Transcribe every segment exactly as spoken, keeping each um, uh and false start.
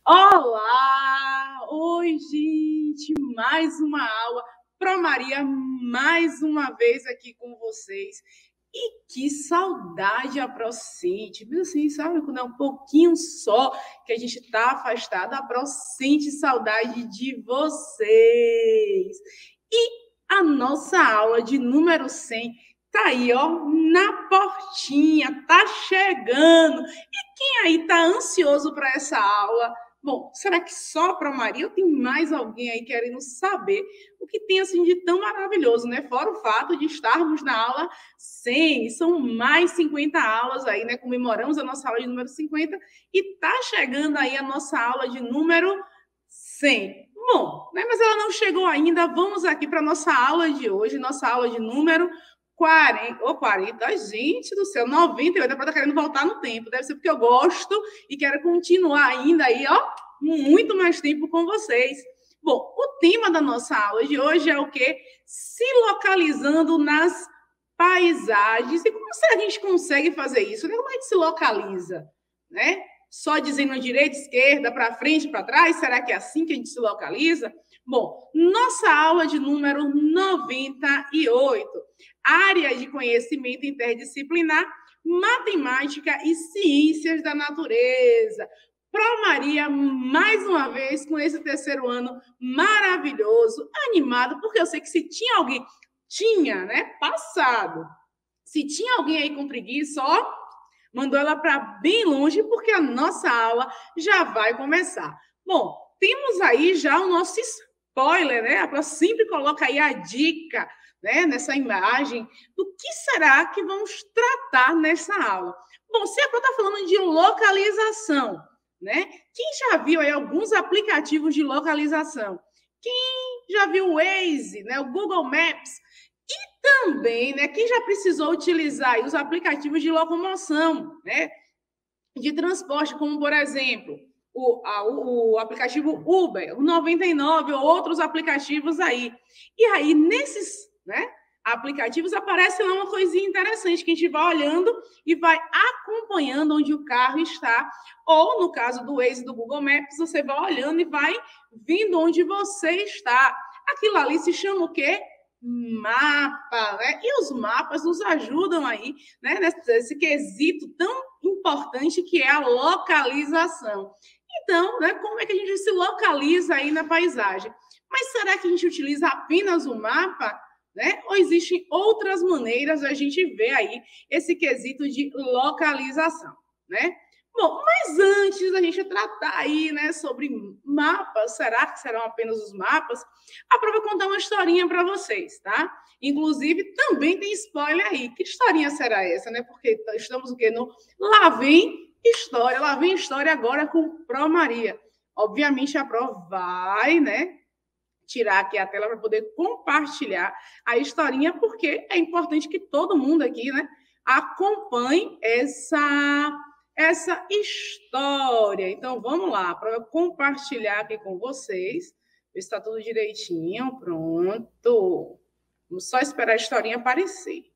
Olá! Oi, gente! Mais uma aula. Pro Maria, mais uma vez aqui com vocês. E que saudade a Pro sente. Viu assim, sabe? Quando é um pouquinho só que a gente está afastado, a Pro sente saudade de vocês. E a nossa aula de número cem tá aí, ó, na portinha, tá chegando. E quem aí tá ansioso para essa aula? Bom, será que só para Maria ou tem mais alguém aí querendo saber o que tem assim de tão maravilhoso, né? Fora o fato de estarmos na aula cem, são mais cinquenta aulas aí, né? Comemoramos a nossa aula de número cinquenta e tá chegando aí a nossa aula de número cem. Bom, né? Mas ela não chegou ainda. Vamos aqui para nossa aula de hoje, nossa aula de número quarenta, ou quarenta, gente do céu, noventa e oito, depois tá querendo voltar no tempo, deve ser porque eu gosto e quero continuar ainda aí, ó, muito mais tempo com vocês. Bom, o tema da nossa aula de hoje é o quê? Se localizando nas paisagens. E como será que a gente consegue fazer isso? Como é que se localiza, né? Só dizendo direita, esquerda, para frente, para trás? Será que é assim que a gente se localiza? Bom, nossa aula de número noventa e oito, área de conhecimento interdisciplinar, matemática e ciências da natureza. Pro Maria, mais uma vez, com esse terceiro ano maravilhoso, animado, porque eu sei que se tinha alguém, tinha, né, passado, se tinha alguém aí com preguiça, ó, mandou ela para bem longe, porque a nossa aula já vai começar. Bom, temos aí já o nosso spoiler, né? A Pro sempre coloca aí a dica, né, nessa imagem, do que será que vamos tratar nessa aula. Bom, se a Pro está falando de localização, né? Quem já viu aí alguns aplicativos de localização? Quem já viu o Waze, né, o Google Maps? E também, né, quem já precisou utilizar os aplicativos de locomoção, né, de transporte, como, por exemplo, o, a, o, o aplicativo Uber, o noventa e nove, ou outros aplicativos aí. E aí, nesses, né, aplicativos, aparece lá uma coisinha interessante, que a gente vai olhando e vai acompanhando onde o carro está. Ou, no caso do Waze do Google Maps, você vai olhando e vai vendo onde você está. Aquilo ali se chama o quê? Mapa, né? E os mapas nos ajudam aí, né, nesse quesito tão importante que é a localização. Então, né, como é que a gente se localiza aí na paisagem? Mas será que a gente utiliza apenas o mapa, né? Ou existem outras maneiras de a gente ver aí esse quesito de localização, né? Bom, mas antes da gente tratar aí, né, sobre mapas, será que serão apenas os mapas? A Pro vai contar uma historinha para vocês, tá? Inclusive, também tem spoiler aí. Que historinha será essa, né? Porque estamos o quê? No Lá Vem História. Lá Vem História agora com Pro Maria. Obviamente, a Pro vai, né, tirar aqui a tela para poder compartilhar a historinha, porque é importante que todo mundo aqui, né, acompanhe essa... essa história. Então, vamos lá, para compartilhar aqui com vocês. Está tudo direitinho, pronto. Vamos só esperar a historinha aparecer.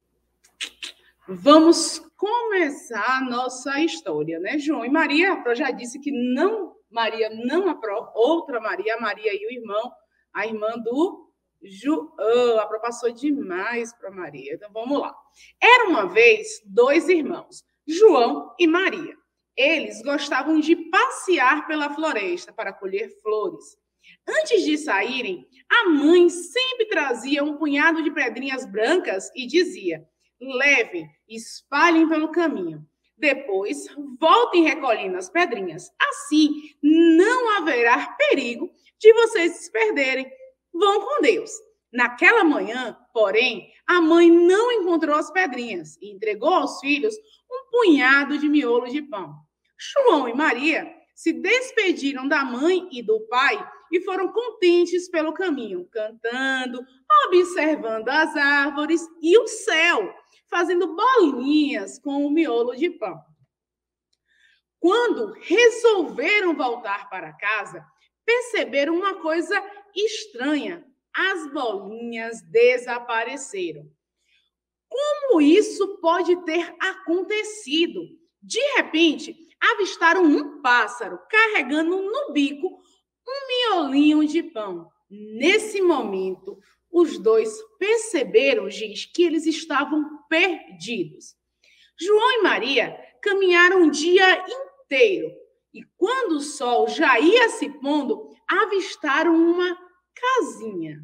Vamos começar a nossa história, né, João e Maria? A Pro já disse que não, Maria não a Pro, outra Maria, a Maria e o irmão, a irmã do João. A Pro passou demais para Maria. Então, vamos lá. Era uma vez dois irmãos, João e Maria. Eles gostavam de passear pela floresta para colher flores. Antes de saírem, a mãe sempre trazia um punhado de pedrinhas brancas e dizia: levem, espalhem pelo caminho. Depois, voltem recolhendo as pedrinhas. Assim, não haverá perigo de vocês se perderem. Vão com Deus. Naquela manhã, porém, a mãe não encontrou as pedrinhas e entregou aos filhos um punhado de miolo de pão. João e Maria se despediram da mãe e do pai e foram contentes pelo caminho, cantando, observando as árvores e o céu, fazendo bolinhas com o miolo de pão. Quando resolveram voltar para casa, perceberam uma coisa estranha. As bolinhas desapareceram. Como isso pode ter acontecido? De repente, avistaram um pássaro carregando no bico um miolinho de pão. Nesse momento, os dois perceberam, gente, que eles estavam perdidos. João e Maria caminharam um dia inteiro e, quando o sol já ia se pondo, avistaram uma casinha.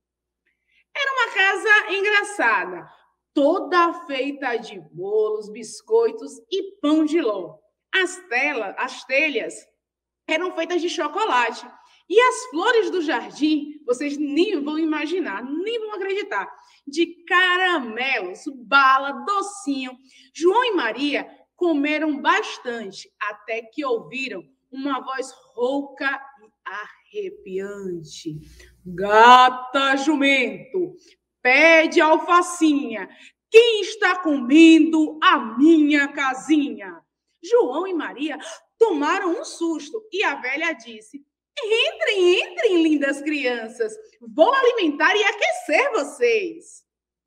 Era uma casa engraçada, toda feita de bolos, biscoitos e pão de ló. As, telas, as telhas eram feitas de chocolate. E as flores do jardim, vocês nem vão imaginar, nem vão acreditar, de caramelos, bala, docinho. João e Maria comeram bastante, até que ouviram uma voz rouca e arrepiante. Gata jumento, pede alfacinha, quem está comendo a minha casinha? João e Maria tomaram um susto e a velha disse: entrem, entrem, lindas crianças, vou alimentar e aquecer vocês.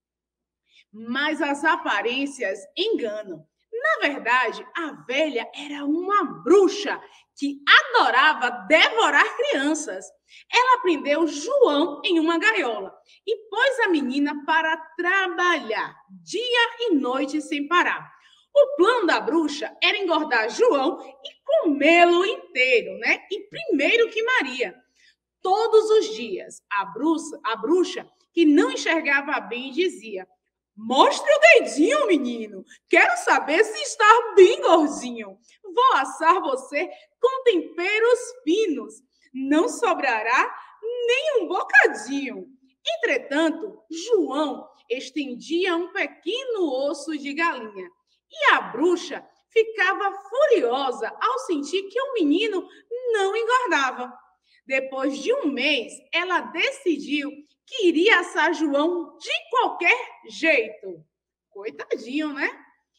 Mas as aparências enganam. Na verdade, a velha era uma bruxa que adorava devorar crianças. Ela prendeu João em uma gaiola e pôs a menina para trabalhar dia e noite sem parar. O plano da bruxa era engordar João e comê-lo inteiro, né? E primeiro que Maria. Todos os dias, a bruxa, a bruxa que não enxergava bem, dizia: mostre o dedinho, menino. Quero saber se está bem gordinho. Vou assar você com temperos finos. Não sobrará nem um bocadinho. Entretanto, João estendia um pequeno osso de galinha. E a bruxa ficava furiosa ao sentir que o menino não engordava. Depois de um mês, ela decidiu que iria assar João de qualquer jeito. Coitadinho, né?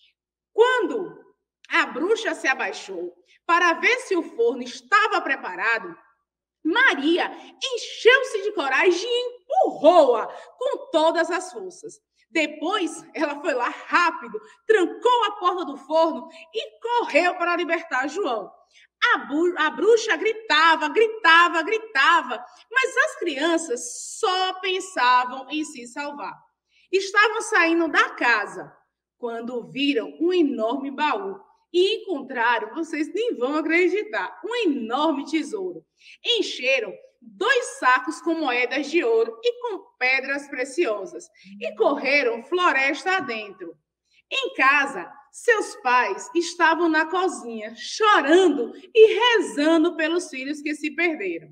Quando a bruxa se abaixou para ver se o forno estava preparado, Maria encheu-se de coragem e empurrou-a com todas as forças. Depois, ela foi lá rápido, trancou a porta do forno e correu para libertar João. A, bu- a bruxa gritava, gritava, gritava, mas as crianças só pensavam em se salvar. Estavam saindo da casa quando viram um enorme baú e encontraram, vocês nem vão acreditar, um enorme tesouro. Encheram dois sacos com moedas de ouro e com pedras preciosas e correram floresta adentro. Em casa, seus pais estavam na cozinha, chorando e rezando pelos filhos que se perderam.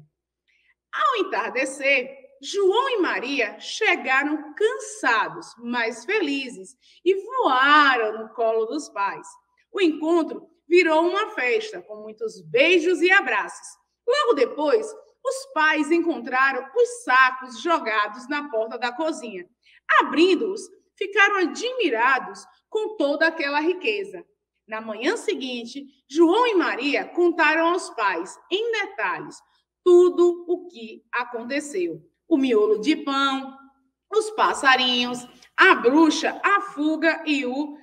Ao entardecer, João e Maria chegaram cansados, mas felizes, e voaram no colo dos pais. O encontro virou uma festa, com muitos beijos e abraços. Logo depois, os pais encontraram os sacos jogados na porta da cozinha. Abrindo-os, ficaram admirados com toda aquela riqueza. Na manhã seguinte, João e Maria contaram aos pais, em detalhes, tudo o que aconteceu. O miolo de pão, os passarinhos, a bruxa, a fuga e o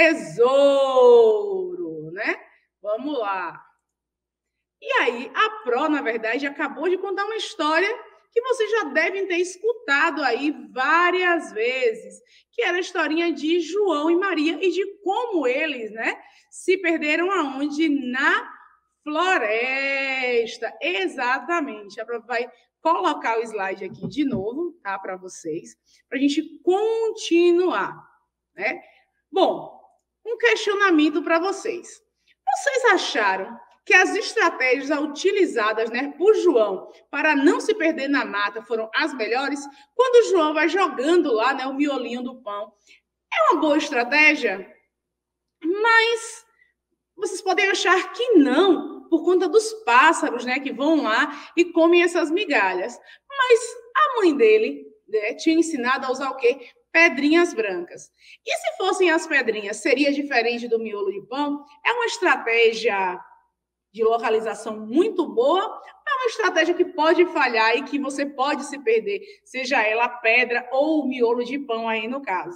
tesouro, né? Vamos lá. E aí, a Pró, na verdade, acabou de contar uma história que vocês já devem ter escutado aí várias vezes, que era a historinha de João e Maria e de como eles, né, se perderam aonde? Na floresta. Exatamente. A Pró vai colocar o slide aqui de novo, tá, para vocês, para a gente continuar, né? Bom, um questionamento para vocês. Vocês acharam que as estratégias utilizadas, né, por João para não se perder na mata foram as melhores? Quando o João vai jogando lá, né, o miolinho do pão, é uma boa estratégia? Mas vocês podem achar que não, por conta dos pássaros, né, que vão lá e comem essas migalhas. Mas a mãe dele, né, tinha ensinado a usar o quê? Pedrinhas brancas. E se fossem as pedrinhas, seria diferente do miolo de pão? É uma estratégia de localização muito boa, é uma estratégia que pode falhar e que você pode se perder, seja ela a pedra ou o miolo de pão aí no caso.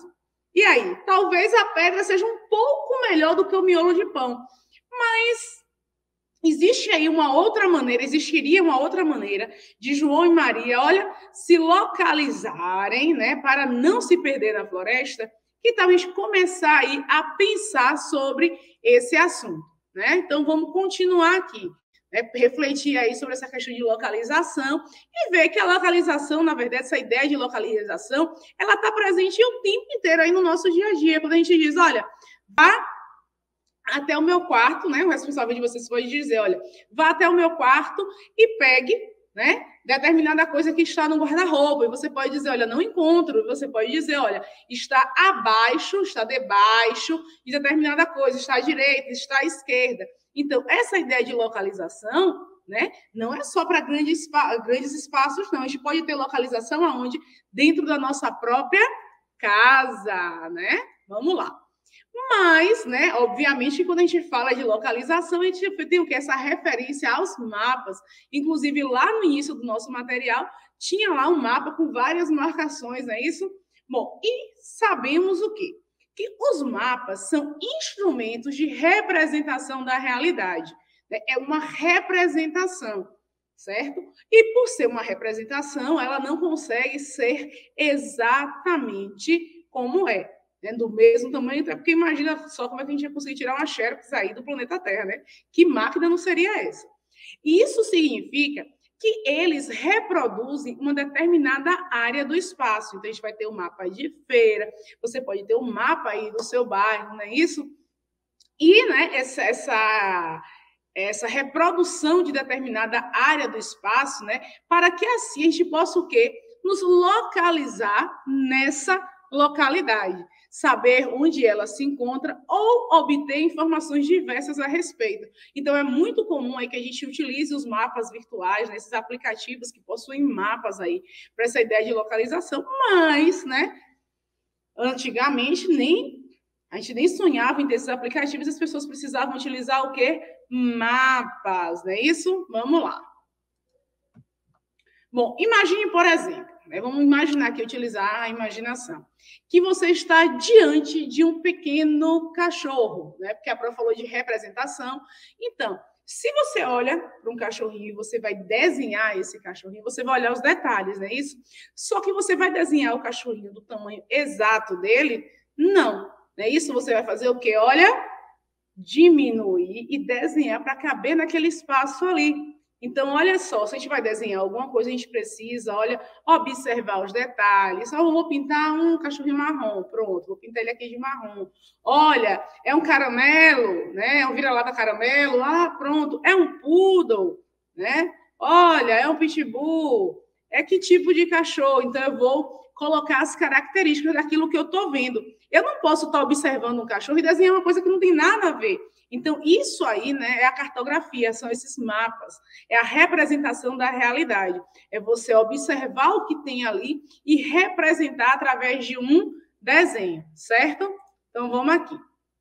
E aí? Talvez a pedra seja um pouco melhor do que o miolo de pão, mas existe aí uma outra maneira, existiria uma outra maneira de João e Maria, olha, se localizarem, né, para não se perder na floresta, que tal a gente começar aí a pensar sobre esse assunto, né? Então, vamos continuar aqui, né, refletir aí sobre essa questão de localização e ver que a localização, na verdade, essa ideia de localização, ela está presente o tempo inteiro aí no nosso dia a dia, quando a gente diz, olha, vá até o meu quarto, né? O responsável de vocês pode dizer, olha, vá até o meu quarto e pegue, né, determinada coisa que está no guarda-roupa. E você pode dizer, olha, não encontro. Você pode dizer, olha, está abaixo, está debaixo de determinada coisa, está à direita, está à esquerda. Então, essa ideia de localização, né, não é só para grandes, grandes espaços, não. A gente pode ter localização aonde? Dentro da nossa própria casa, né? Vamos lá. Mas, né, obviamente, quando a gente fala de localização, a gente tem o que? Essa referência aos mapas. Inclusive, lá no início do nosso material, tinha lá um mapa com várias marcações, não é isso? Bom, e sabemos o quê? Que os mapas são instrumentos de representação da realidade. Né? É uma representação, certo? E por ser uma representação, ela não consegue ser exatamente como é. Né, do mesmo tamanho, até porque imagina só como é que a gente ia conseguir tirar uma xerox aí do planeta Terra, né? Que máquina não seria essa? Isso significa que eles reproduzem uma determinada área do espaço. Então, a gente vai ter um mapa de feira, você pode ter um mapa aí do seu bairro, não é isso? E, né, essa, essa, essa reprodução de determinada área do espaço, né? Para que assim a gente possa o quê? Nos localizar nessa localidade, saber onde ela se encontra ou obter informações diversas a respeito. Então, é muito comum aí que a gente utilize os mapas virtuais, né, esses aplicativos que possuem mapas aí para essa ideia de localização, mas, né, antigamente nem a gente nem sonhava em ter esses aplicativos, as pessoas precisavam utilizar o quê? Mapas, não é isso? Vamos lá. Bom, imagine, por exemplo, né, vamos imaginar aqui, utilizar a imaginação, que você está diante de um pequeno cachorro, né? Porque a Pro falou de representação. Então, se você olha para um cachorrinho e você vai desenhar esse cachorrinho, você vai olhar os detalhes, não é isso? Só que você vai desenhar o cachorrinho do tamanho exato dele? Não. Não é isso? Você vai fazer o quê? Olha, diminuir e desenhar para caber naquele espaço ali. Então, olha só, se a gente vai desenhar alguma coisa, a gente precisa, olha, observar os detalhes. Eu vou pintar um cachorrinho marrom, pronto, vou pintar ele aqui de marrom. Olha, é um caramelo, né? É um vira-lata caramelo, ah, pronto, é um poodle, né? Olha, é um pitbull. É que tipo de cachorro? Então, eu vou colocar as características daquilo que eu estou vendo. Eu não posso estar observando um cachorro e desenhar uma coisa que não tem nada a ver. Então, isso aí, né, é a cartografia, são esses mapas, é a representação da realidade. É você observar o que tem ali e representar através de um desenho, certo? Então, vamos aqui.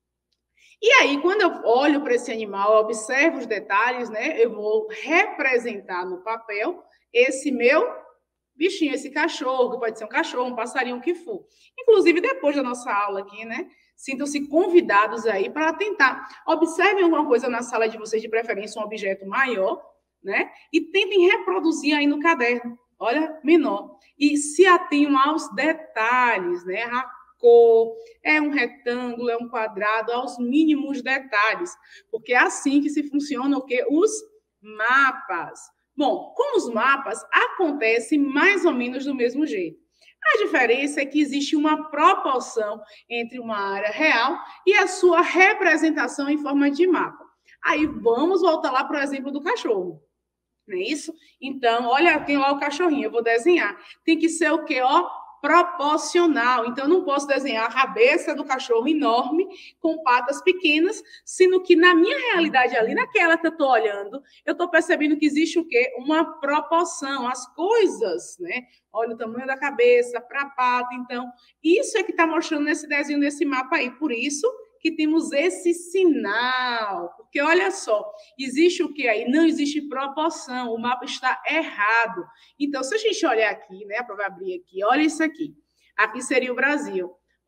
E aí, quando eu olho para esse animal, eu observo os detalhes, né? Eu vou representar no papel esse meu bichinho, esse cachorro, que pode ser um cachorro, um passarinho, o que for. Inclusive, depois da nossa aula aqui, né? Sintam-se convidados aí para tentar. Observem alguma coisa na sala de vocês, de preferência um objeto maior, né? E tentem reproduzir aí no caderno. Olha, menor. E se atenham aos detalhes, né? A cor, é um retângulo, é um quadrado, aos mínimos detalhes. Porque é assim que se funciona o quê? Os mapas. Bom, com os mapas, acontece mais ou menos do mesmo jeito. A diferença é que existe uma proporção entre uma área real e a sua representação em forma de mapa. Aí vamos voltar lá para o exemplo do cachorro. Não é isso? Então, olha, tem lá o cachorrinho, eu vou desenhar. Tem que ser o quê? Ó, proporcional. Então, eu não posso desenhar a cabeça do cachorro enorme com patas pequenas, sendo que na minha realidade ali, naquela que eu estou olhando, eu estou percebendo que existe o quê? Uma proporção. As coisas, né? Olha o tamanho da cabeça para a pata. Então, isso é que está mostrando nesse desenho, nesse mapa aí. Por isso que temos esse sinal. Porque, olha só, existe o que aí? Não existe proporção. O mapa está errado. Então, se a gente olhar aqui, né? Para abrir aqui, olha isso aqui. Aqui seria o Brasil.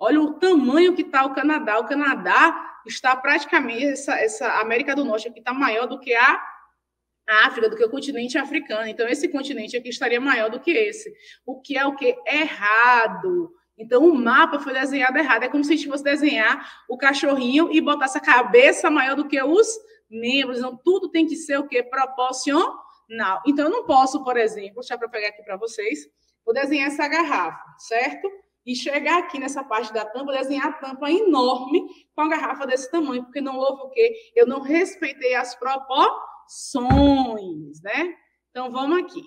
Olha o tamanho que está o Canadá. O Canadá está praticamente, essa, essa América do Norte aqui está maior do que a a África, do que o continente africano. Então, esse continente aqui estaria maior do que esse. O que é o que? Errado. Então, o mapa foi desenhado errado. É como se a gente fosse desenhar o cachorrinho e botasse a cabeça maior do que os membros. Então, tudo tem que ser o quê? Proporcional. Então, eu não posso, por exemplo, deixa eu pegar aqui para vocês, vou desenhar essa garrafa, certo? E chegar aqui nessa parte da tampa, desenhar a tampa enorme com a garrafa desse tamanho, porque não houve o quê? Eu não respeitei as proporções, né? Então, vamos aqui.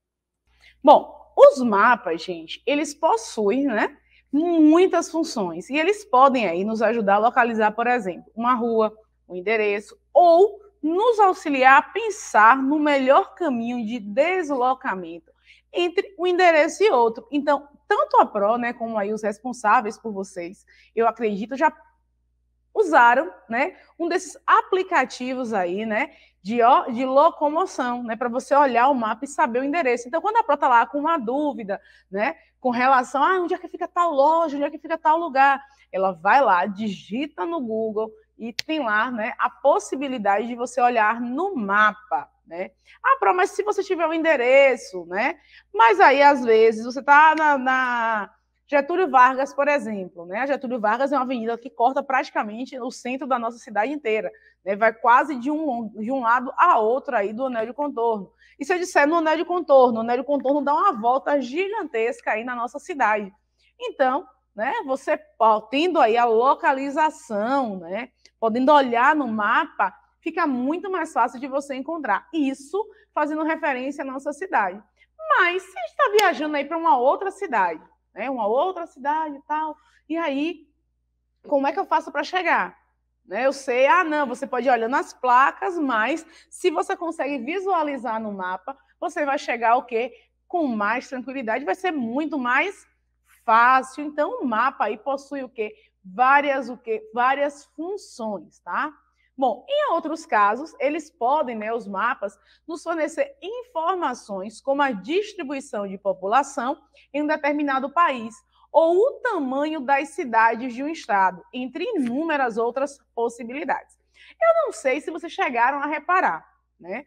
Bom, os mapas, gente, eles possuem, né, muitas funções. E eles podem aí nos ajudar a localizar, por exemplo, uma rua, um endereço, ou nos auxiliar a pensar no melhor caminho de deslocamento entre um endereço e outro. Então, tanto a Pro, né, como aí os responsáveis por vocês, eu acredito, já usaram, né, um desses aplicativos aí, né, de, de locomoção, né, para você olhar o mapa e saber o endereço. Então, quando a Pro está lá com uma dúvida, né, com relação a ah, onde é que fica tal loja, onde é que fica tal lugar, ela vai lá, digita no Google e tem lá, né, a possibilidade de você olhar no mapa, né? Ah, Pro, mas se você tiver o um endereço, né? Mas aí, às vezes, você está na, na Getúlio Vargas, por exemplo, né? A Getúlio Vargas é uma avenida que corta praticamente o centro da nossa cidade inteira, né? Vai quase de um, de um lado a outro aí do anel de contorno. E se eu disser no anel de contorno, o anel de contorno dá uma volta gigantesca aí na nossa cidade. Então, né, você tendo aí a localização, né, podendo olhar no mapa, fica muito mais fácil de você encontrar. Isso fazendo referência à nossa cidade. Mas se a gente está viajando aí para uma outra cidade, né, uma outra cidade e tal, e aí, como é que eu faço para chegar? Né, eu sei, ah, não, você pode ir olhando as placas, mas se você consegue visualizar no mapa, você vai chegar o quê? Com mais tranquilidade, vai ser muito mais fácil. Então, o mapa aí possui o quê? Várias, o quê? Várias funções, tá? Bom, em outros casos, eles podem, né, os mapas, nos fornecer informações como a distribuição de população em um determinado país ou o tamanho das cidades de um estado, entre inúmeras outras possibilidades. Eu não sei se vocês chegaram a reparar, né?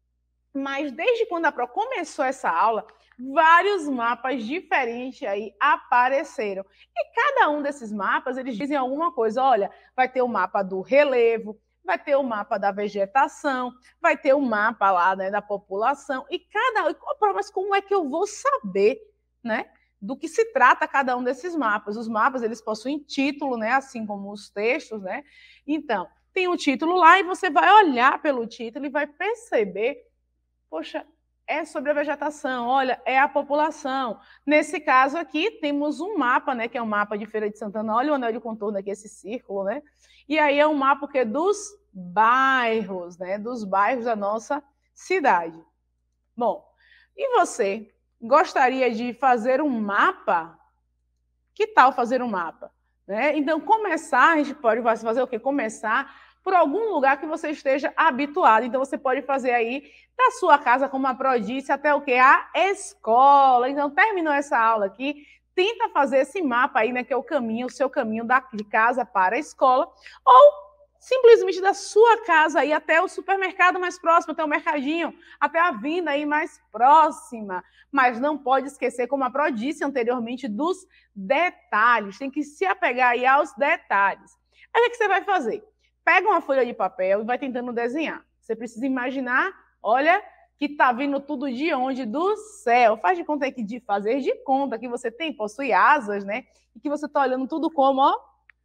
Mas desde quando a Pro começou essa aula, vários mapas diferentes aí apareceram. E cada um desses mapas, eles dizem alguma coisa. Olha, vai ter o mapa do relevo, vai ter o mapa da vegetação, vai ter o mapa lá, né, da população. E cada um, mas como é que eu vou saber, né, do que se trata cada um desses mapas? Os mapas, eles possuem título, né, assim como os textos, né? Então, tem um título lá e você vai olhar pelo título e vai perceber, poxa, é sobre a vegetação, olha, é a população. Nesse caso aqui, temos um mapa, né, que é um mapa de Feira de Santana. Olha o anel de contorno aqui, esse círculo, né? E aí é um mapa que é dos bairros, né, dos bairros da nossa cidade. Bom, e você gostaria de fazer um mapa? Que tal fazer um mapa? Né? Então, começar, a gente pode fazer o quê? Começar por algum lugar que você esteja habituado. Então, você pode fazer aí da sua casa, como a Pro disse, até o quê? A escola. Então, terminou essa aula aqui, tenta fazer esse mapa aí, né, que é o caminho, o seu caminho da, de casa para a escola, ou simplesmente da sua casa aí até o supermercado mais próximo, até o mercadinho, até a vinda aí mais próxima. Mas não pode esquecer, como a Pro disse anteriormente, dos detalhes. Tem que se apegar aí aos detalhes. Aí o que você vai fazer? Pega uma folha de papel e vai tentando desenhar. Você precisa imaginar, olha, que está vindo tudo de onde? Do céu. Faz de conta que de fazer de conta que você tem, possui asas, né? E que você está olhando tudo como, ó.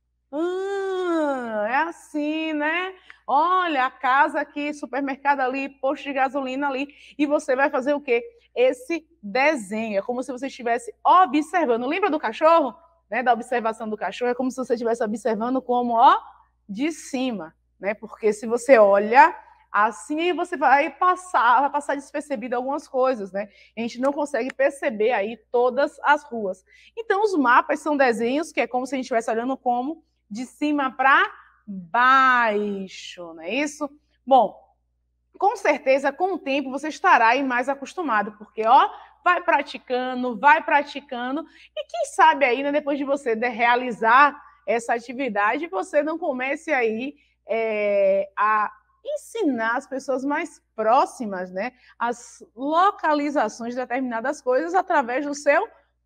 Ah, é assim, né? Olha, a casa aqui, supermercado ali, posto de gasolina ali. E você vai fazer o quê? Esse desenho. É como se você estivesse observando. Lembra do cachorro? Né? Da observação do cachorro. É como se você estivesse observando como, ó, de cima, né? Porque se você olha assim, você vai passar, vai passar despercebido algumas coisas, né? A gente não consegue perceber aí todas as ruas. Então, os mapas são desenhos que é como se a gente estivesse olhando como de cima para baixo, não é isso? Bom, com certeza, com o tempo, você estará aí mais acostumado, porque, ó, vai praticando, vai praticando, e quem sabe aí, né, depois de você realizar essa atividade, você não comece aí é, a ensinar as pessoas mais próximas, né, as localizações de determinadas coisas através do seu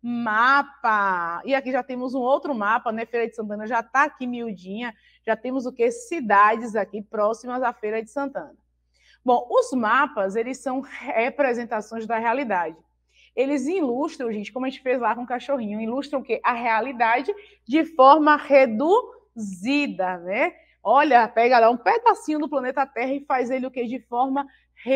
mapa. E aqui já temos um outro mapa, né? Feira de Santana já está aqui miudinha, já temos o que? Cidades aqui próximas à Feira de Santana. Bom, os mapas, eles são representações da realidade. Eles ilustram, gente, como a gente fez lá com o cachorrinho, ilustram o quê? A realidade de forma reduzida, né? Olha, pega lá um pedacinho do planeta Terra e faz ele o quê? De forma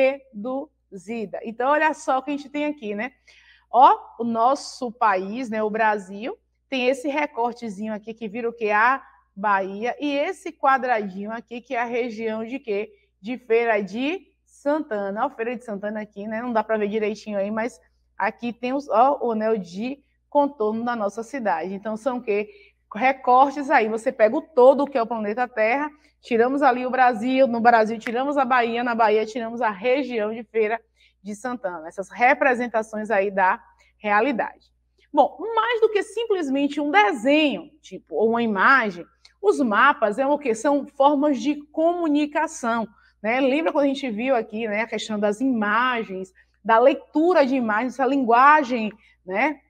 reduzida. Então, olha só o que a gente tem aqui, né? Ó, o nosso país, né, o Brasil, tem esse recortezinho aqui que vira o quê? A Bahia, e esse quadradinho aqui que é a região de quê? De Feira de Santana. Ó, Feira de Santana aqui, né? Não dá para ver direitinho aí, mas aqui tem os, ó, o anel de contorno da nossa cidade. Então, são o quê? Recortes aí. Você pega o todo, que é o planeta Terra, tiramos ali o Brasil, no Brasil tiramos a Bahia, na Bahia tiramos a região de Feira de Santana. Essas representações aí da realidade. Bom, mais do que simplesmente um desenho, tipo, ou uma imagem, os mapas é o que? São formas de comunicação, né? Lembra quando a gente viu aqui, né, a questão das imagens, da leitura de imagens, essa linguagem, né,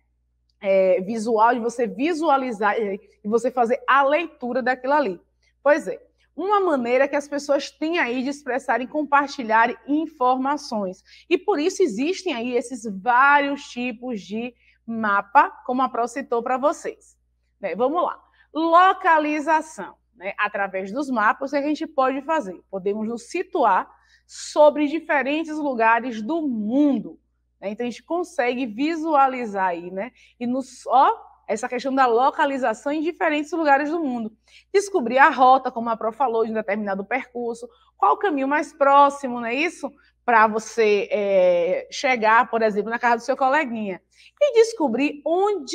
é, visual, de você visualizar e você fazer a leitura daquilo ali. Pois é, uma maneira que as pessoas têm aí de expressar e compartilhar informações. E por isso existem aí esses vários tipos de mapa, como a Pro citou para vocês. Né, vamos lá. Localização. Né, através dos mapas, o que a gente pode fazer? Podemos nos situar sobre diferentes lugares do mundo. Né? Então, a gente consegue visualizar aí, né? E nos, ó, essa questão da localização em diferentes lugares do mundo. Descobrir a rota, como a Pro falou, de um determinado percurso, qual o caminho mais próximo, não é isso? Para você é, chegar, por exemplo, na casa do seu coleguinha. E descobrir onde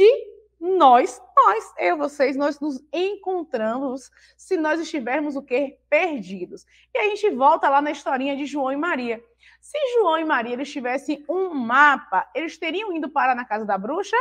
nós, nós, eu, vocês, nós nos encontramos se nós estivermos o quê? Perdidos. E a gente volta lá na historinha de João e Maria. Se João e Maria eles tivessem um mapa, eles teriam ido parar na casa da bruxa?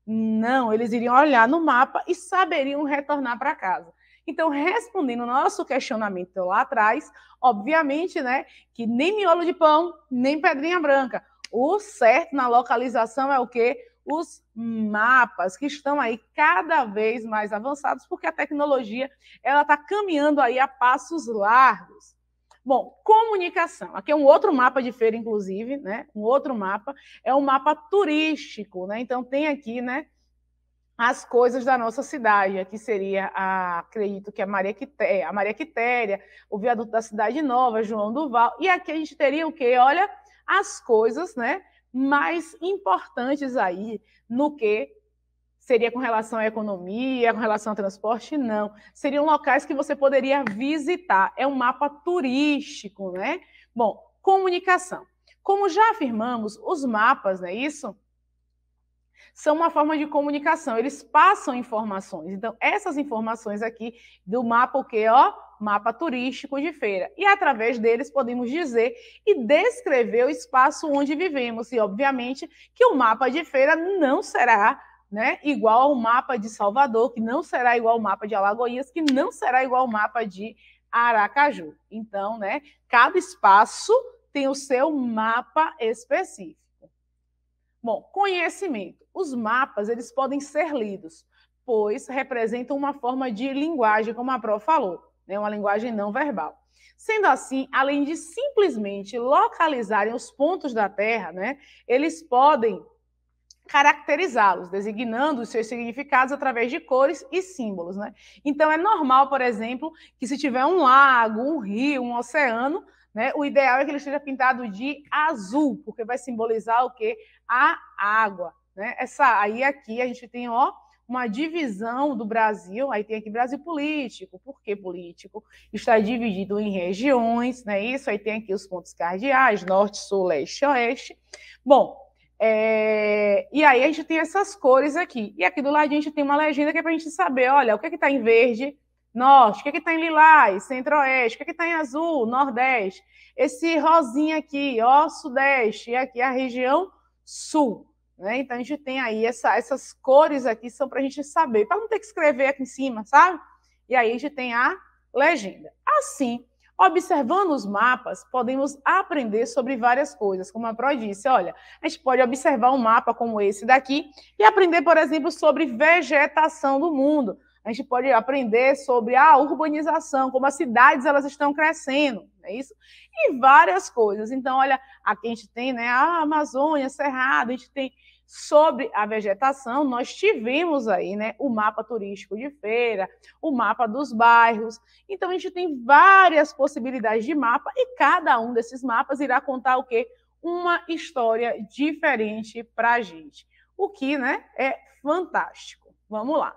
Não, eles iriam olhar no mapa e saberiam retornar para casa. Então, respondendo o nosso questionamento lá atrás, obviamente, né, que nem miolo de pão, nem pedrinha branca. O certo na localização é o quê? Os mapas, que estão aí cada vez mais avançados, porque a tecnologia ela está caminhando aí a passos largos. Bom, comunicação. Aqui é um outro mapa de feira, inclusive, né? Um outro mapa. É um mapa turístico, né? Então, tem aqui, né, as coisas da nossa cidade. Aqui seria, a, acredito que a Maria Quitéria, a Maria Quitéria, o viaduto da Cidade Nova, João Duval. E aqui a gente teria o quê? Olha, as coisas, né, mais importantes aí no que seria com relação à economia, com relação ao transporte, não. Seriam locais que você poderia visitar. É um mapa turístico, né? Bom, comunicação. Como já afirmamos, os mapas, não é isso? São uma forma de comunicação, eles passam informações. Então, essas informações aqui do mapa, o quê? Ó, mapa turístico de feira. E através deles podemos dizer e descrever o espaço onde vivemos. E, obviamente, que o mapa de feira não será, né, igual ao mapa de Salvador, que não será igual ao mapa de Alagoinhas, que não será igual ao mapa de Aracaju. Então, né, cada espaço tem o seu mapa específico. Bom, conhecimento. Os mapas, eles podem ser lidos, pois representam uma forma de linguagem, como a Pro falou, né, uma linguagem não verbal. Sendo assim, além de simplesmente localizarem os pontos da Terra, né, eles podem caracterizá-los, designando os seus significados através de cores e símbolos, né? Então, é normal, por exemplo, que se tiver um lago, um rio, um oceano, né, o ideal é que ele esteja pintado de azul, porque vai simbolizar o quê? A água, né? Essa, aí aqui a gente tem, ó, uma divisão do Brasil, aí tem aqui Brasil político. Por que político? Está dividido em regiões, né? Isso, aí tem aqui os pontos cardeais, norte, sul, leste, oeste. Bom, É, e aí a gente tem essas cores aqui. E aqui do lado a gente tem uma legenda que é para a gente saber, olha, o que é que está em verde, norte, o que é que está em lilás, centro-oeste, o que é que está em azul, nordeste. Esse rosinha aqui, ó, sudeste, e aqui a região sul. né? Então, a gente tem aí essa, essas cores aqui, são para a gente saber, para não ter que escrever aqui em cima, sabe? E aí a gente tem a legenda. Assim, observando os mapas, podemos aprender sobre várias coisas, como a Pro disse, olha, a gente pode observar um mapa como esse daqui e aprender, por exemplo, sobre vegetação do mundo. A gente pode aprender sobre a urbanização, como as cidades elas estão crescendo, não é isso? E várias coisas. Então, olha, aqui a gente tem, né, a Amazônia, Cerrado, a gente tem sobre a vegetação, nós tivemos aí, né, o mapa turístico de feira, o mapa dos bairros. Então, a gente tem várias possibilidades de mapa e cada um desses mapas irá contar o quê? Uma história diferente para a gente. O que, né, é fantástico. Vamos lá.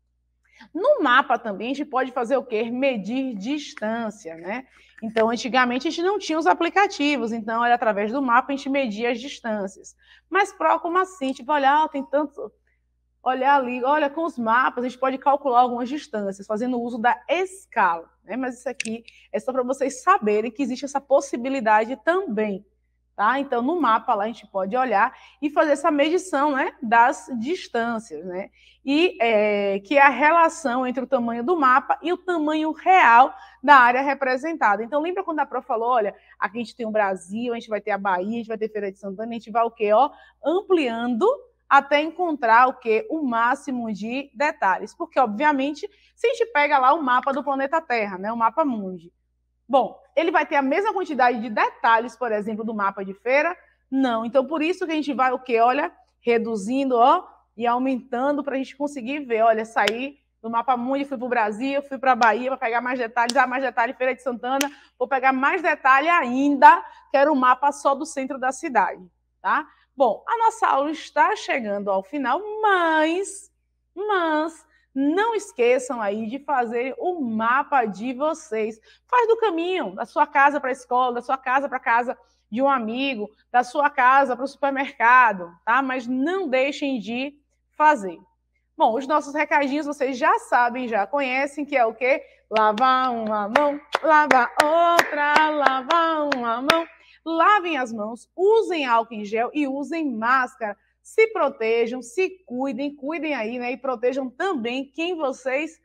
No mapa também a gente pode fazer o quê? Medir distância, né? Então, antigamente a gente não tinha os aplicativos, então, olha, através do mapa a gente media as distâncias. Mas, Pro, como assim? Tipo, olha, tem tanto... Olha ali, olha, com os mapas a gente pode calcular algumas distâncias, fazendo uso da escala, né? Mas isso aqui é só para vocês saberem que existe essa possibilidade também. Tá? Então, no mapa lá a gente pode olhar e fazer essa medição, né, das distâncias, né? E é, que é a relação entre o tamanho do mapa e o tamanho real da área representada. Então, lembra quando a Pro falou, olha, aqui a gente tem o Brasil, a gente vai ter a Bahia, a gente vai ter Feira de Santana, a gente vai o quê? Ó, ampliando até encontrar o quê? O máximo de detalhes. Porque, obviamente, se a gente pega lá o mapa do planeta Terra, né, o mapa mundi, bom, ele vai ter a mesma quantidade de detalhes, por exemplo, do mapa de feira? Não. Então, por isso que a gente vai o quê? Olha, reduzindo, ó, e aumentando para a gente conseguir ver. Olha, sair do mapa mundi, fui para o Brasil, fui para a Bahia para pegar mais detalhes, ah, mais detalhe, Feira de Santana, vou pegar mais detalhe ainda, que era o mapa só do centro da cidade, tá? Bom, a nossa aula está chegando ao final, mas, mas... não esqueçam aí de fazer o mapa de vocês. Faz do caminho, da sua casa para a escola, da sua casa para a casa de um amigo, da sua casa para o supermercado, tá? Mas não deixem de fazer. Bom, os nossos recadinhos vocês já sabem, já conhecem, que é o quê? Lavar uma mão, lavar outra, lavar uma mão. Lavem as mãos, usem álcool em gel e usem máscara. Se protejam, se cuidem, cuidem aí, né? E protejam também quem vocês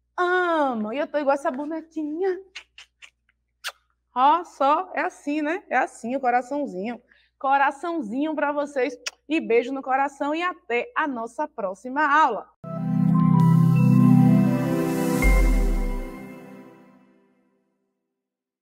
amam. E eu tô igual essa bonequinha. Ó, só é assim, né? É assim, o coraçãozinho. Coraçãozinho para vocês. E beijo no coração e até a nossa próxima aula.